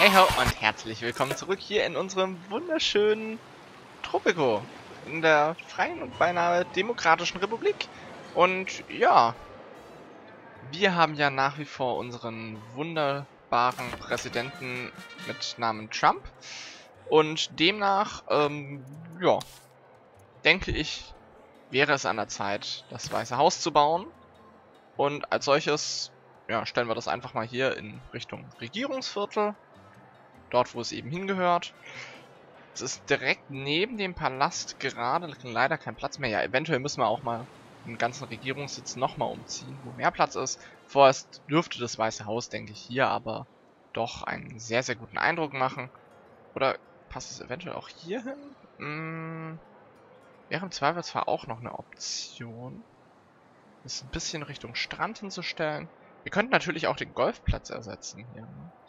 Hey ho und herzlich willkommen zurück hier in unserem wunderschönen Tropico in der freien und beinahe demokratischen Republik. Und ja, wir haben ja nach wie vor unseren wunderbaren Präsidenten mit Namen Trump. Und demnach, ja, denke ich, wäre es an der Zeit, das Weiße Haus zu bauen. Und als solches, ja, stellen wir das einfach mal hier in Richtung Regierungsviertel. Dort, wo es eben hingehört. Es ist direkt neben dem Palast gerade leider kein Platz mehr. Ja, eventuell müssen wir auch mal den ganzen Regierungssitz nochmal umziehen, wo mehr Platz ist. Vorerst dürfte das Weiße Haus, denke ich, hier aber doch einen sehr, sehr guten Eindruck machen. Oder passt es eventuell auch hier hin? Wäre im Zweifelsfall auch noch eine Option, das ein bisschen Richtung Strand hinzustellen. Wir könnten natürlich auch den Golfplatz ersetzen hier.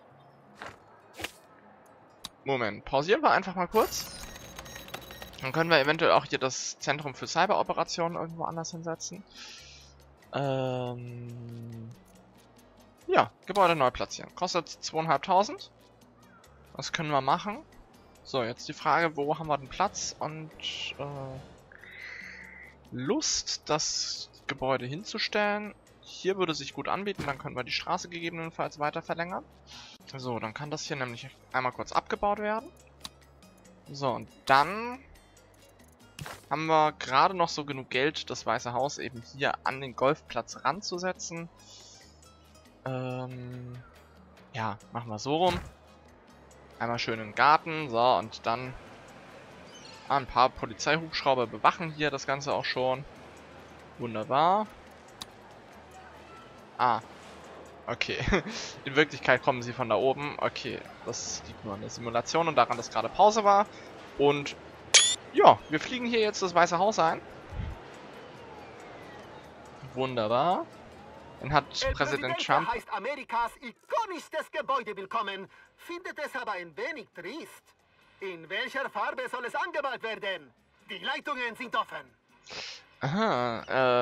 Moment, pausieren wir einfach mal kurz. Dann können wir eventuell auch hier das Zentrum für Cyberoperationen irgendwo anders hinsetzen. Ja, Gebäude neu platzieren. Kostet 2.500. Das können wir machen. So, jetzt die Frage, wo haben wir den Platz und Lust, das Gebäude hinzustellen. Hier würde sich gut anbieten, dann können wir die Straße gegebenenfalls weiter verlängern. So, dann kann das hier nämlich einmal kurz abgebaut werden. So, und dann haben wir gerade noch so genug Geld, das Weiße Haus eben hier an den Golfplatz ranzusetzen. Ja, machen wir so rum. Einmal schön in den Garten. So, und dann ein paar Polizeihubschrauber bewachen hier das Ganze auch schon. Wunderbar. Ah. Okay. In Wirklichkeit kommen sie von da oben. Okay, das liegt nur an der Simulation und daran, dass gerade Pause war. Und ja, wir fliegen hier jetzt das Weiße Haus ein. Wunderbar. Dann hat Präsident Trump... heißt Amerikas ikonischstes Gebäude willkommen, findet es aber ein wenig trist. In welcher Farbe soll es angemalt werden? Die Leitungen sind offen. Aha,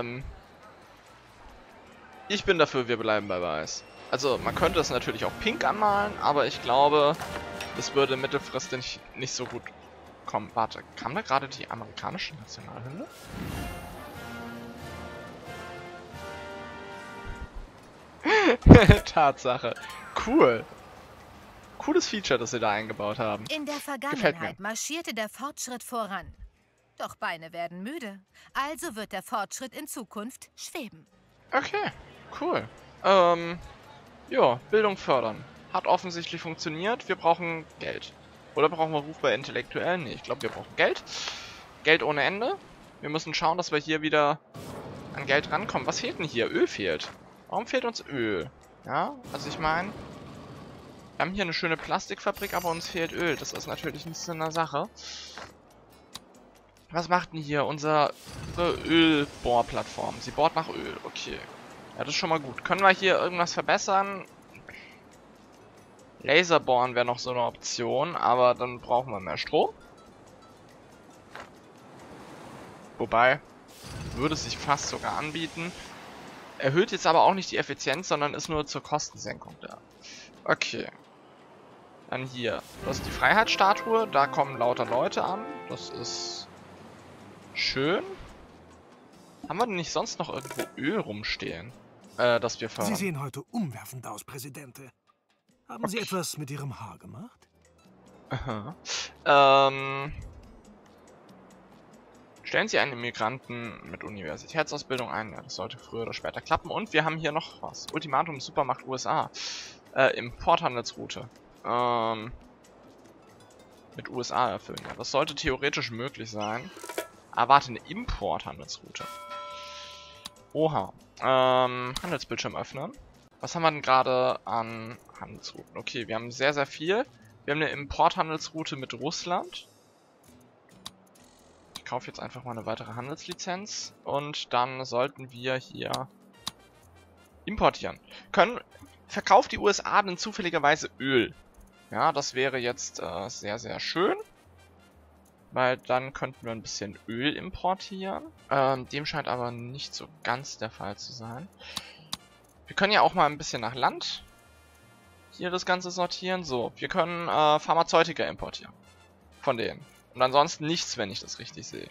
ich bin dafür, wir bleiben bei Weiß. Also, man könnte es natürlich auch pink anmalen, aber ich glaube, das würde mittelfristig nicht so gut kommen. Warte, kam da gerade die amerikanische Nationalhymne? Tatsache. Cool. Cooles Feature, das sie da eingebaut haben. In der Vergangenheit marschierte der Fortschritt voran. Doch Beine werden müde. Also wird der Fortschritt in Zukunft schweben. Okay, cool. Ja, Bildung fördern. Hat offensichtlich funktioniert. Wir brauchen Geld. Oder brauchen wir Ruf bei Intellektuellen? Nee, ich glaube, wir brauchen Geld. Geld ohne Ende. Wir müssen schauen, dass wir hier wieder an Geld rankommen. Was fehlt denn hier? Öl fehlt. Warum fehlt uns Öl? Ja, also ich meine, wir haben hier eine schöne Plastikfabrik, aber uns fehlt Öl. Das ist natürlich nicht so eine Sache. Was macht denn hier unsere Ölbohrplattform? Sie bohrt nach Öl. Okay. Ja, das ist schon mal gut. Können wir hier irgendwas verbessern? Laserbohren wäre noch so eine Option, aber dann brauchen wir mehr Strom. Wobei, würde sich fast sogar anbieten. Erhöht jetzt aber auch nicht die Effizienz, sondern ist nur zur Kostensenkung da. Okay. Dann hier. Das ist die Freiheitsstatue. Da kommen lauter Leute an. Das ist schön. Haben wir denn nicht sonst noch irgendwo Öl rumstehen? Das wir fördern? Sie sehen heute umwerfend aus, Präsidente. Haben Sie etwas mit Ihrem Haar gemacht? Aha. Stellen Sie einen Immigranten mit Universitätsausbildung ein. Ja, das sollte früher oder später klappen. Und wir haben hier noch was. Ultimatum Supermacht USA. Importhandelsroute. Mit USA erfüllen. Ja, das sollte theoretisch möglich sein. Warte, eine Importhandelsroute. Oha. Handelsbildschirm öffnen. Was haben wir denn gerade an Handelsrouten? Okay, wir haben sehr, sehr viel. Wir haben eine Importhandelsroute mit Russland. Ich kaufe jetzt einfach mal eine weitere Handelslizenz. Und dann sollten wir hier importieren. Verkauft die USA denn zufälligerweise Öl? Ja, das wäre jetzt sehr, sehr schön. Weil dann könnten wir ein bisschen Öl importieren. Dem scheint aber nicht so ganz der Fall zu sein. Wir können ja auch mal ein bisschen nach Land hier das Ganze sortieren. So, wir können Pharmazeutika importieren. Von denen. Und ansonsten nichts, wenn ich das richtig sehe.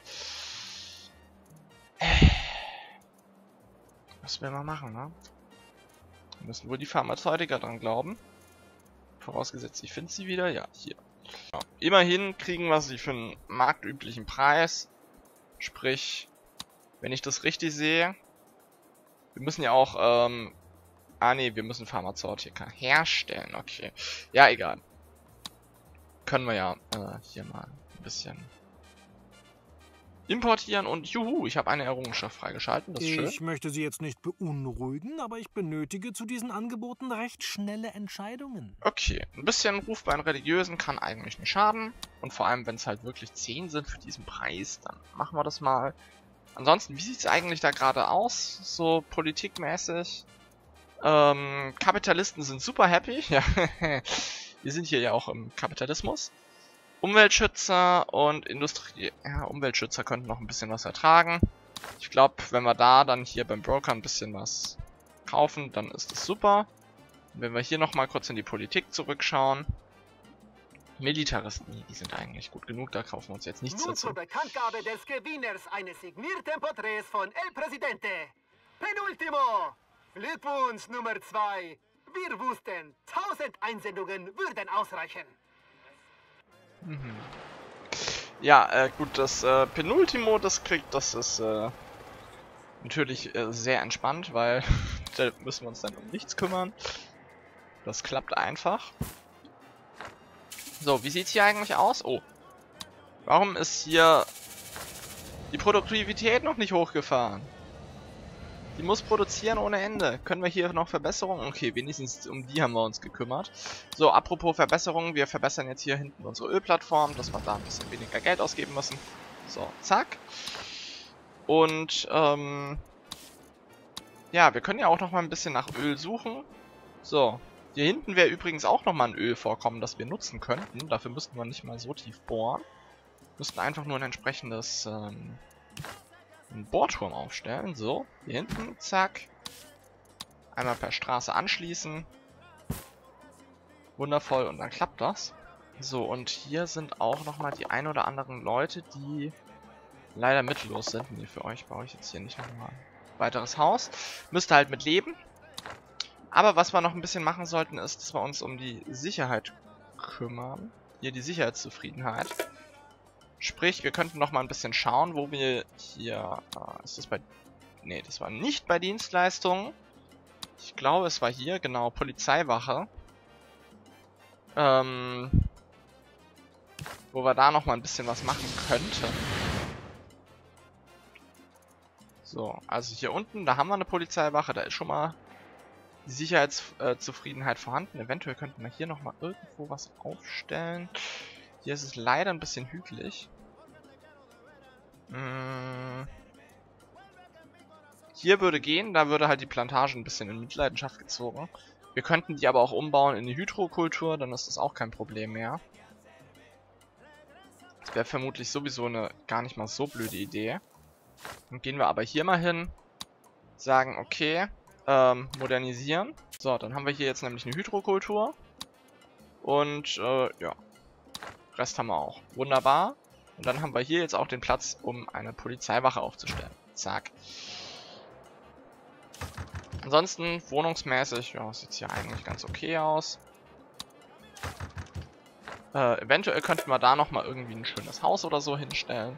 Was will man machen, ne? Wir müssen wohl die Pharmazeutika dran glauben. Vorausgesetzt, ich finde sie wieder. Ja, hier. Ja. Immerhin kriegen wir sie für einen marktüblichen Preis. Sprich, wenn ich das richtig sehe. Wir müssen ja auch, wir müssen Pharmazeutika herstellen. Okay. Ja, egal. Können wir ja hier mal ein bisschen importieren und juhu, ich habe eine Errungenschaft freigeschalten, das ist schön. Ich möchte Sie jetzt nicht beunruhigen, aber ich benötige zu diesen Angeboten recht schnelle Entscheidungen. Okay, ein bisschen Ruf bei den Religiösen kann eigentlich nicht schaden. Und vor allem, wenn es halt wirklich 10 sind für diesen Preis, dann machen wir das mal. Ansonsten, wie sieht es eigentlich da gerade aus, so politikmäßig? Kapitalisten sind super happy, ja, wir sind hier ja auch im Kapitalismus. Umweltschützer und Industrie. Ja, Umweltschützer könnten noch ein bisschen was ertragen. Ich glaube, wenn wir da dann hier beim Broker ein bisschen was kaufen, dann ist das super. Und wenn wir hier nochmal kurz in die Politik zurückschauen. Militaristen, nee, die sind eigentlich gut genug, da kaufen wir uns jetzt nichts Nun dazu. zur Bekanntgabe des Gewinners eines signierten Porträts von El Presidente. Penultimo! Glückwunsch Nummer 2. Wir wussten, 1000 Einsendungen würden ausreichen. Ja, gut, das Penultimo, das ist natürlich sehr entspannt, weil da müssen wir uns dann um nichts kümmern. Das klappt einfach. So, wie sieht's hier eigentlich aus? Oh. Warum ist hier die Produktivität noch nicht hochgefahren? Die muss produzieren ohne Ende. Können wir hier noch Verbesserungen? Okay, wenigstens um die haben wir uns gekümmert. So, apropos Verbesserungen. Wir verbessern jetzt hier hinten unsere Ölplattform, dass wir da ein bisschen weniger Geld ausgeben müssen. So, zack. Und, ja, wir können ja auch noch mal ein bisschen nach Öl suchen. So, hier hinten wäre übrigens auch noch mal ein Ölvorkommen, das wir nutzen könnten. Dafür müssten wir nicht mal so tief bohren. Wir müssten einfach nur ein entsprechendes, einen Bohrturm aufstellen. So, hier hinten, zack. Einmal per Straße anschließen. Wundervoll, und dann klappt das. So, und hier sind auch nochmal die ein oder anderen Leute, die leider mittellos sind. Nee, für euch baue ich jetzt hier nicht nochmal ein weiteres Haus. Müsste halt mit leben. Aber was wir noch ein bisschen machen sollten, ist, dass wir uns um die Sicherheit kümmern. Hier die Sicherheitszufriedenheit. Sprich, wir könnten noch mal ein bisschen schauen, wo wir hier... ist das bei... Nee, das war nicht bei Dienstleistungen. Ich glaube, es war hier, genau, Polizeiwache. Wo wir da noch mal ein bisschen was machen könnten. So, also hier unten, da haben wir eine Polizeiwache, da ist schon mal die Sicherheitszufriedenheit vorhanden. Eventuell könnten wir hier noch mal irgendwo was aufstellen. Hier ist es leider ein bisschen hügelig. Hier würde gehen, da würde halt die Plantage ein bisschen in Mitleidenschaft gezogen. Wir könnten die aber auch umbauen in die Hydrokultur, dann ist das auch kein Problem mehr. Das wäre vermutlich sowieso eine gar nicht mal so blöde Idee. Dann gehen wir aber hier mal hin, sagen, okay, modernisieren. So, dann haben wir hier jetzt nämlich eine Hydrokultur. Und, ja. Rest haben wir auch. Wunderbar. Und dann haben wir hier jetzt auch den Platz, um eine Polizeiwache aufzustellen. Zack. Ansonsten, wohnungsmäßig, ja, sieht es hier eigentlich ganz okay aus. Eventuell könnten wir da nochmal irgendwie ein schönes Haus oder so hinstellen.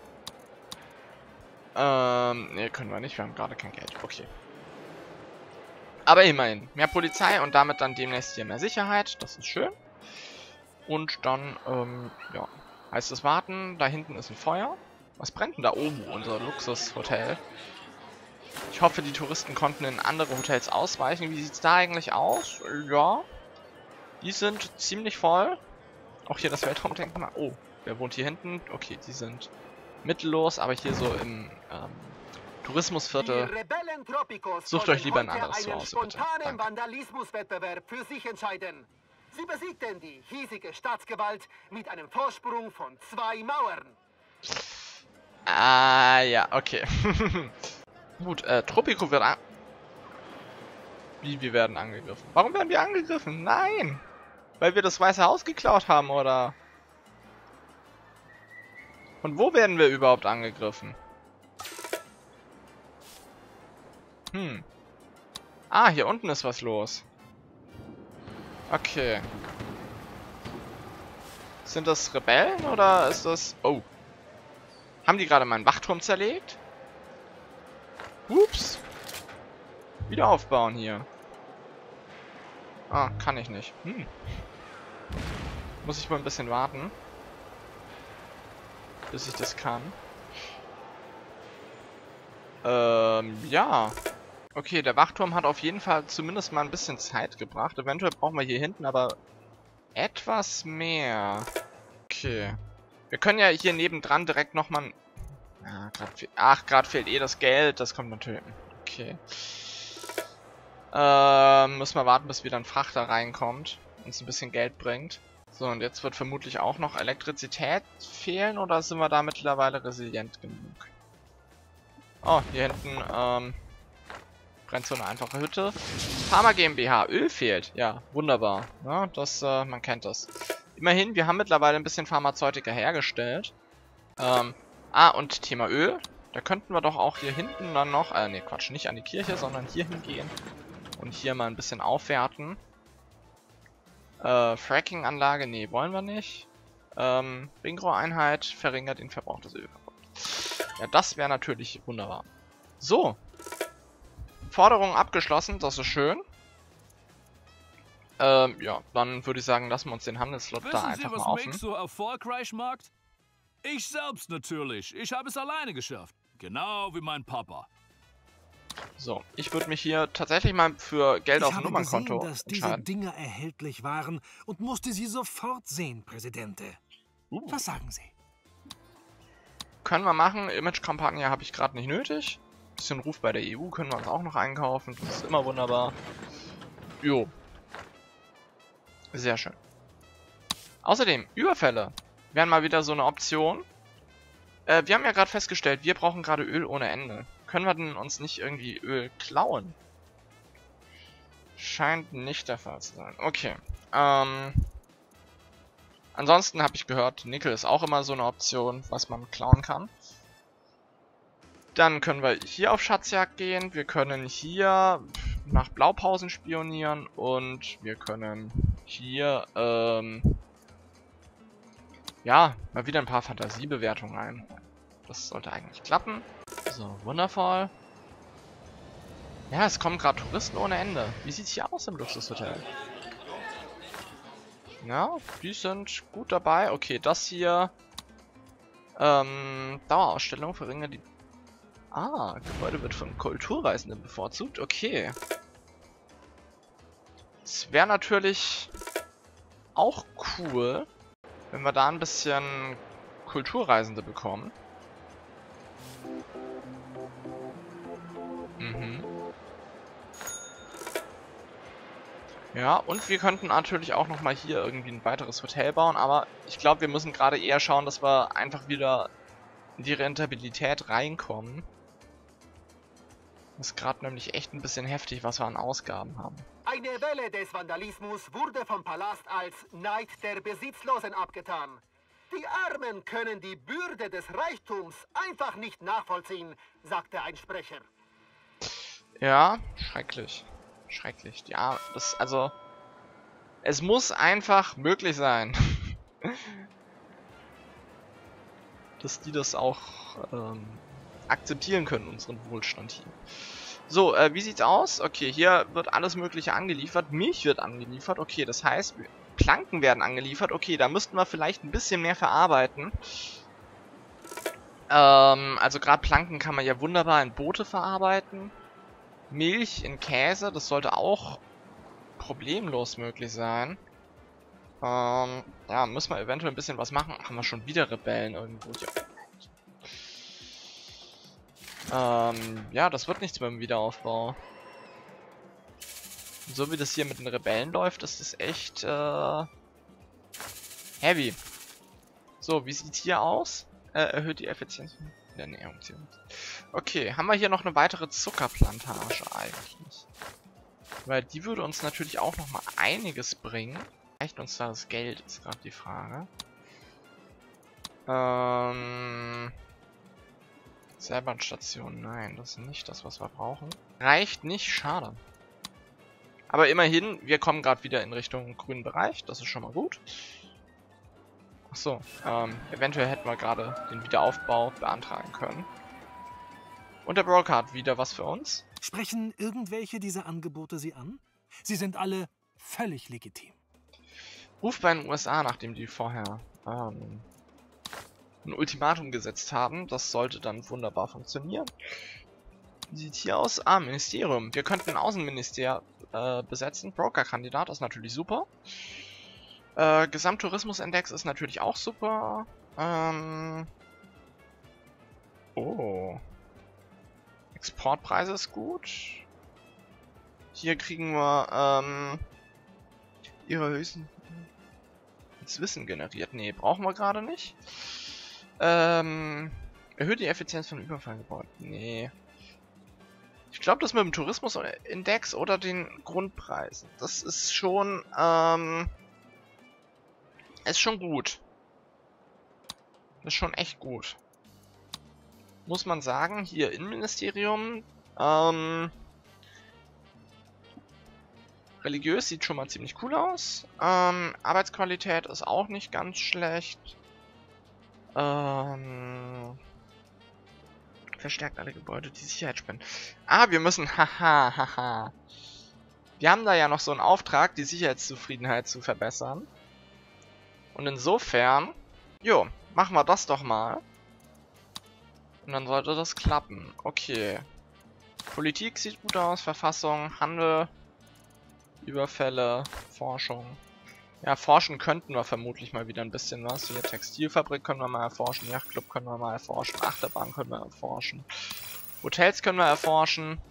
Ne, können wir nicht, wir haben gerade kein Geld. Okay. Aber immerhin, mehr Polizei und damit dann demnächst hier mehr Sicherheit. Das ist schön. Und dann, ja, heißt es warten. Da hinten ist ein Feuer. Was brennt denn da oben? Unser Luxushotel. Ich hoffe, die Touristen konnten in andere Hotels ausweichen. Wie sieht es da eigentlich aus? Ja. Die sind ziemlich voll. Auch hier das Weltraumdenkmal. Oh, wer wohnt hier hinten? Okay, die sind mittellos, aber hier so im Tourismusviertel. Sucht euch lieber ein anderes Zuhause, bitte. Spontanen Vandalismuswettbewerb für sich entscheiden. Sie besiegten die hiesige Staatsgewalt mit einem Vorsprung von 2 Mauern. Ah, ja, okay. Gut, Tropico wird Wie, wir werden angegriffen? Warum werden wir angegriffen? Nein! Weil wir das Weiße Haus geklaut haben, oder? Und wo werden wir überhaupt angegriffen? Ah, hier unten ist was los. Okay. Sind das Rebellen oder ist das... Oh. Haben die gerade meinen Wachturm zerlegt? Ups. Wieder aufbauen hier. Ah, kann ich nicht. Muss ich wohl ein bisschen warten, bis ich das kann. Ja. Okay, der Wachturm hat auf jeden Fall zumindest mal ein bisschen Zeit gebracht. Eventuell brauchen wir hier hinten aber etwas mehr. Okay. Wir können ja hier nebendran direkt nochmal... Ja, gerade fehlt eh das Geld. Das kommt natürlich... Okay. Müssen wir warten, bis wieder ein Frachter reinkommt. Uns ein bisschen Geld bringt. So, und jetzt wird vermutlich auch noch Elektrizität fehlen. Oder sind wir da mittlerweile resilient genug? Oh, hier hinten, brennt so eine einfache Hütte. Pharma GmbH, Öl fehlt. Ja, wunderbar. Ja, das, man kennt das. Immerhin, wir haben mittlerweile ein bisschen Pharmazeutika hergestellt. Und Thema Öl. Da könnten wir doch auch hier hinten dann noch, ne Quatsch, nicht an die Kirche, sondern hier hingehen. Und hier mal ein bisschen aufwerten. Fracking-Anlage, nee, wollen wir nicht. Ringrohreinheit verringert den Verbrauch des Öls. Ja, das wäre natürlich wunderbar. So. Forderung abgeschlossen, das ist schön. Ja, dann würde ich sagen, lassen wir uns den Handelslot da einfach mal offen. So erfolgreich macht? Ich selbst natürlich. Ich habe es alleine geschafft. Genau wie mein Papa. So, ich würde mich hier tatsächlich mal für Geld auf dem Nummernkonto gesehen, dass diese Dinger erhältlich waren und musste sie sofort sehen, Präsidente. Was sagen Sie? Können wir machen. Image-Kampagne habe ich gerade nicht nötig. Bisschen Ruf bei der EU können wir uns auch noch einkaufen. Das ist immer wunderbar. Jo. Sehr schön. Außerdem, Überfälle wären mal wieder so eine Option. Wir haben ja gerade festgestellt, wir brauchen gerade Öl ohne Ende. Können wir denn uns nicht irgendwie Öl klauen? Scheint nicht der Fall zu sein. Okay. Ansonsten habe ich gehört, Nickel ist auch immer so eine Option, was man klauen kann. Dann können wir hier auf Schatzjagd gehen. Wir können hier nach Blaupausen spionieren. Und wir können hier, ja, mal wieder ein paar Fantasiebewertungen ein. Das sollte eigentlich klappen. So, wundervoll. Ja, es kommen gerade Touristen ohne Ende. Wie sieht es hier aus im Luxushotel? Ja, die sind gut dabei. Okay, das hier. Dauerausstellung verringert die... Ah, Gebäude wird von Kulturreisenden bevorzugt. Okay. Es wäre natürlich auch cool, wenn wir da ein bisschen Kulturreisende bekommen. Ja, und wir könnten natürlich auch nochmal hier irgendwie ein weiteres Hotel bauen, aber ich glaube, wir müssen gerade eher schauen, dass wir einfach wieder in die Rentabilität reinkommen. Das ist gerade nämlich echt ein bisschen heftig, was wir an Ausgaben haben. Eine Welle des Vandalismus wurde vom Palast als Neid der Besitzlosen abgetan. Die Armen können die Bürde des Reichtums einfach nicht nachvollziehen, sagte ein Sprecher. Ja, schrecklich. Schrecklich. Ja, das, also... Es muss einfach möglich sein. Dass die das auch akzeptieren können, unseren Wohlstand hier. So, wie sieht's aus? Okay, hier wird alles Mögliche angeliefert. Milch wird angeliefert. Okay, das heißt, Planken werden angeliefert. Okay, da müssten wir vielleicht ein bisschen mehr verarbeiten. Also gerade Planken kann man ja wunderbar in Boote verarbeiten. Milch in Käse, das sollte auch problemlos möglich sein. Ja, müssen wir eventuell ein bisschen was machen. Haben wir schon wieder Rebellen irgendwo? Ja, das wird nichts mit dem Wiederaufbau. So wie das hier mit den Rebellen läuft, ist das echt heavy. So, wie sieht's hier aus? Erhöht die Effizienz der Ernährung. Okay, haben wir hier noch eine weitere Zuckerplantage eigentlich? Weil die würde uns natürlich auch nochmal einiges bringen. Reicht uns da das Geld, ist gerade die Frage. Seilbahnstation, nein, das ist nicht das, was wir brauchen. Reicht nicht, schade. Aber immerhin, wir kommen gerade wieder in Richtung grünen Bereich, das ist schon mal gut. Achso, eventuell hätten wir gerade den Wiederaufbau beantragen können. Und der Broker hat wieder was für uns. Sprechen irgendwelche dieser Angebote Sie an? Sie sind alle völlig legitim. Ruft bei den USA, nachdem die vorher ein Ultimatum gesetzt haben. Das sollte dann wunderbar funktionieren. Wie sieht hier aus? Ah, Ministerium. Wir könnten ein Außenminister besetzen. Broker-Kandidat ist natürlich super. Gesamttourismusindex ist natürlich auch super. Oh. Exportpreise ist gut. Hier kriegen wir ihre höchsten Wissen generiert. Nee, brauchen wir gerade nicht. Erhöht die Effizienz von Überfallgebäuden. Nee. Ich glaube, das mit dem Tourismusindex oder den Grundpreisen. Das ist schon, ist schon gut. Das ist schon echt gut. Muss man sagen, hier Innenministerium, religiös sieht schon mal ziemlich cool aus. Arbeitsqualität ist auch nicht ganz schlecht. Verstärkt alle Gebäude, die Sicherheit spenden. Ah, wir müssen, haha. Wir haben da ja noch so einen Auftrag, die Sicherheitszufriedenheit zu verbessern. Und insofern, jo, machen wir das doch mal. Und dann sollte das klappen. Okay. Politik sieht gut aus, Verfassung, Handel, Überfälle, Forschung. Ja, forschen könnten wir vermutlich mal wieder ein bisschen was. Hier Textilfabrik können wir mal erforschen, Yachtclub können wir mal erforschen, Achterbahn können wir erforschen. Hotels können wir erforschen.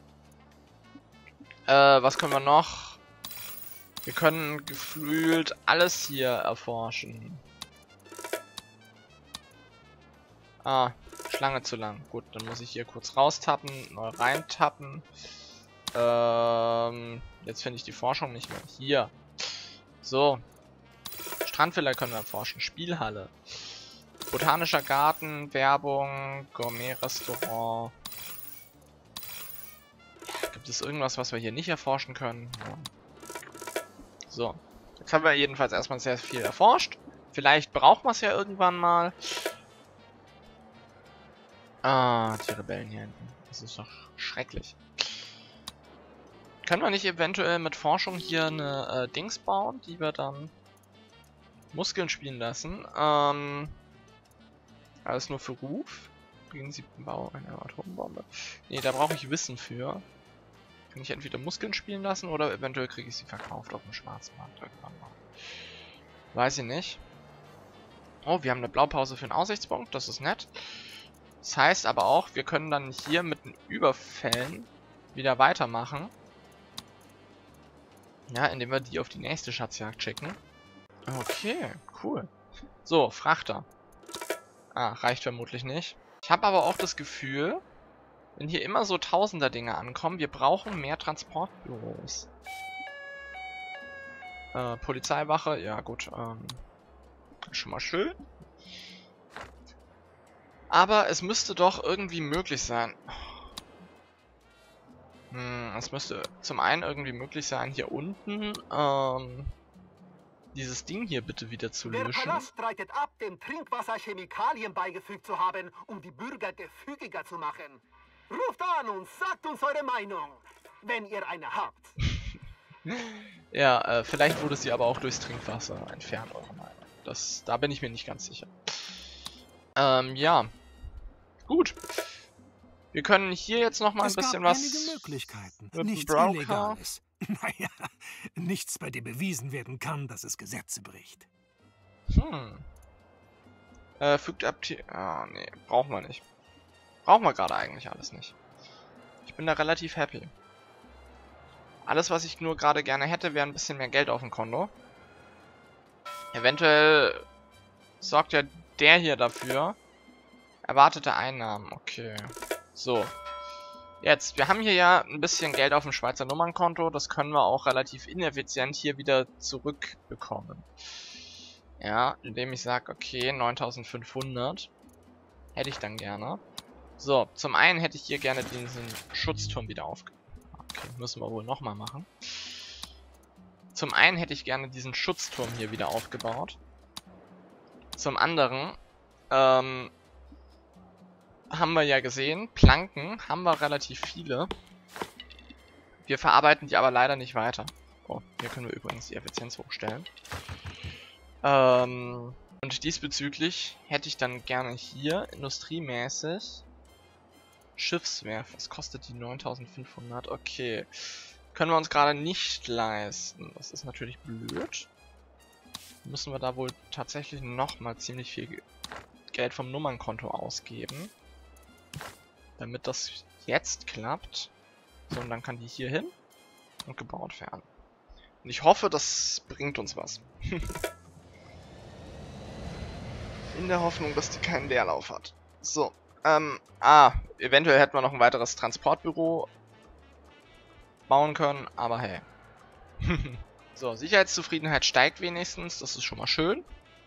Was können wir noch? Wir können gefühlt alles hier erforschen. Ah, Schlange zu lang. Gut, dann muss ich hier kurz raustappen, neu reintappen. Jetzt finde ich die Forschung nicht mehr. Hier. So. Strandvilla können wir erforschen. Spielhalle. Botanischer Garten, Werbung, Gourmet-Restaurant. Ja, gibt es irgendwas, was wir hier nicht erforschen können? Ja. So. Jetzt haben wir jedenfalls erstmal sehr viel erforscht. Vielleicht brauchen wir es ja irgendwann mal. Ah, die Rebellen hier hinten. Das ist doch schrecklich. Können wir nicht eventuell mit Forschung hier eine Dings bauen, die wir dann Muskeln spielen lassen? Alles nur für Ruf. Gegen 7. Bau einer Atombombe. Nee, da brauche ich Wissen für. Kann ich entweder Muskeln spielen lassen oder eventuell kriege ich sie verkauft auf dem Schwarzmarkt irgendwann mal. Weiß ich nicht. Oh, wir haben eine Blaupause für einen Aussichtspunkt. Das ist nett. Das heißt aber auch, wir können dann hier mit den Überfällen wieder weitermachen. Ja, indem wir die auf die nächste Schatzjagd schicken. Okay, cool. So, Frachter. Ah, reicht vermutlich nicht. Ich habe aber auch das Gefühl, wenn hier immer so Tausender-Dinge ankommen, wir brauchen mehr Transportbüros. Polizeiwache, ja gut, schon mal schön. Aber es müsste doch irgendwie möglich sein. Es müsste zum einen irgendwie möglich sein, hier unten, dieses Ding hier bitte wieder zu löschen. Der Palast streitet ab, dem Trinkwasser Chemikalien beigefügt zu haben, um die Bürger gefügiger zu machen. Ruft an und sagt uns eure Meinung, wenn ihr eine habt. Ja, vielleicht wurde sie aber auch durchs Trinkwasser entfernt, eure Meinung. Da bin ich mir nicht ganz sicher. Ja. Gut. Wir können hier jetzt noch mal ein bisschen was... Einige Möglichkeiten. Mit Nichts Broker. Illegales. Naja, nichts, bei dem bewiesen werden kann, dass es Gesetze bricht. Fügt ab... Ah, nee, brauchen wir nicht. Brauchen wir gerade eigentlich alles nicht. Ich bin da relativ happy. Alles, was ich nur gerade gerne hätte, wäre ein bisschen mehr Geld auf dem Konto. Eventuell sorgt ja der hier dafür. Erwartete Einnahmen, okay. So. Jetzt, wir haben hier ja ein bisschen Geld auf dem Schweizer Nummernkonto. Das können wir auch relativ ineffizient hier wieder zurückbekommen. Ja, indem ich sage, okay, 9500 hätte ich dann gerne. So, zum einen hätte ich hier gerne diesen Schutzturm wieder aufgebaut. Okay, müssen wir wohl nochmal machen. Zum einen hätte ich gerne diesen Schutzturm hier wieder aufgebaut. Zum anderen, haben wir ja gesehen, Planken haben wir relativ viele. Wir verarbeiten die aber leider nicht weiter. Oh, hier können wir übrigens die Effizienz hochstellen. Und diesbezüglich hätte ich dann gerne hier industriemäßig Schiffswerft. Was kostet die 9500? Okay. Können wir uns gerade nicht leisten. Das ist natürlich blöd. Müssen wir da wohl tatsächlich nochmal ziemlich viel Geld vom Nummernkonto ausgeben. Damit das jetzt klappt. So, und dann kann die hier hin und gebaut werden. Und ich hoffe, das bringt uns was. In der Hoffnung, dass die keinen Leerlauf hat. So, eventuell hätten wir noch ein weiteres Transportbüro bauen können, aber hey. So, Sicherheitszufriedenheit steigt wenigstens, das ist schon mal schön.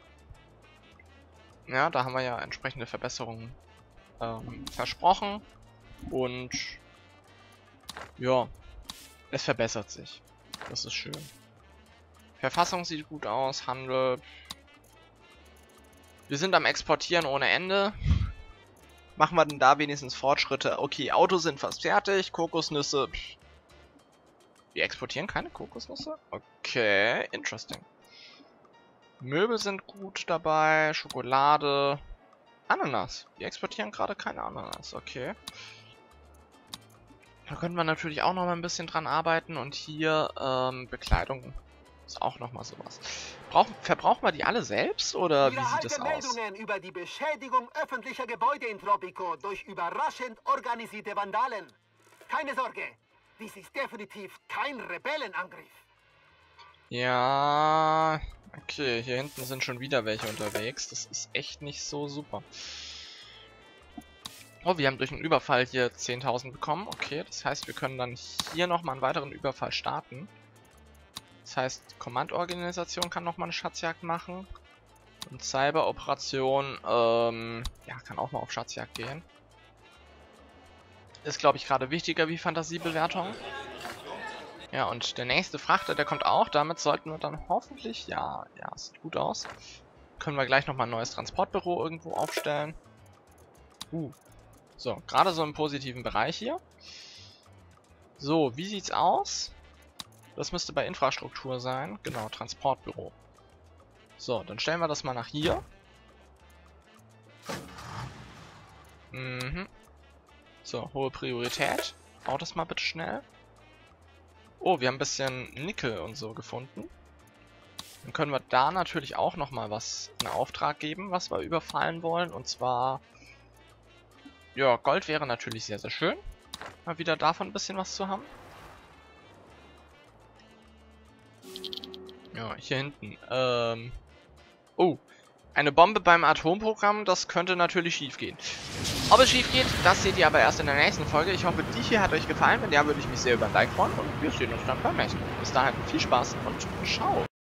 Ja, da haben wir ja entsprechende Verbesserungen versprochen. Und ja, es verbessert sich. Das ist schön. Verfassung sieht gut aus, Handel. Wir sind am Exportieren ohne Ende. Machen wir denn da wenigstens Fortschritte? Okay, Autos sind fast fertig, Kokosnüsse. Wir exportieren keine Kokosnüsse? Okay, interesting. Möbel sind gut dabei, Schokolade, Ananas. Wir exportieren gerade keine Ananas, okay. Da können wir natürlich auch noch mal ein bisschen dran arbeiten. Und hier, Bekleidung ist auch noch mal sowas. Verbrauchen wir die alle selbst, oder wie sieht das aus? Meldungen über die Beschädigung öffentlicher Gebäude in Tropico durch überraschend organisierte Vandalen. Keine Sorge, dies ist definitiv kein Rebellenangriff. Ja, okay, hier hinten sind schon wieder welche unterwegs. Das ist echt nicht so super. Oh, wir haben durch einen Überfall hier 10.000 bekommen. Okay, das heißt, wir können dann hier nochmal einen weiteren Überfall starten. Das heißt, Kommandorganisation kann nochmal eine Schatzjagd machen. Und Cyberoperation, ja, kann auch mal auf Schatzjagd gehen. Ist, glaube ich, gerade wichtiger wie Fantasiebewertung. Ja, und der nächste Frachter, der kommt auch. Damit sollten wir dann hoffentlich, ja, es sieht gut aus. Können wir gleich nochmal ein neues Transportbüro irgendwo aufstellen. So, gerade so im positiven Bereich hier. So, wie sieht's aus? Das müsste bei Infrastruktur sein. Genau, Transportbüro. So, dann stellen wir das mal nach hier. So, hohe Priorität. Baut das mal bitte schnell. Oh, wir haben ein bisschen Nickel und so gefunden. Dann können wir da natürlich auch nochmal was in Auftrag geben, was wir überfallen wollen. Und zwar, ja, Gold wäre natürlich sehr, sehr schön. Mal wieder davon ein bisschen was zu haben. Ja, hier hinten. Oh, eine Bombe beim Atomprogramm, das könnte natürlich schief gehen. Ob es schief geht, das seht ihr aber erst in der nächsten Folge. Ich hoffe, die hier hat euch gefallen. Wenn ja, würde ich mich sehr über ein Like freuen. Und wir sehen uns dann beim nächsten Mal. Bis dahin viel Spaß und ciao.